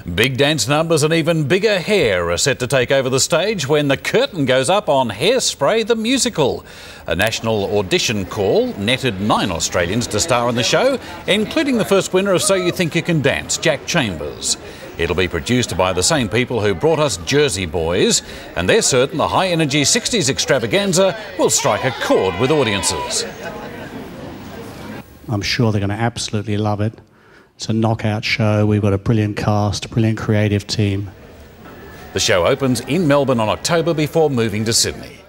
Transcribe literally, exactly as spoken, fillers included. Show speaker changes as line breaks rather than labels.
Big dance numbers and even bigger hair are set to take over the stage when the curtain goes up on Hairspray The Musical. A national audition call netted nine Australians to star in the show, including the first winner of So You Think You Can Dance, Jack Chambers. It'll be produced by the same people who brought us Jersey Boys, and they're certain the high-energy sixties extravaganza will strike a chord with audiences.
I'm sure they're going to absolutely love it. It's a knockout show. We've got a brilliant cast, a brilliant creative team.
The show opens in Melbourne on October before moving to Sydney.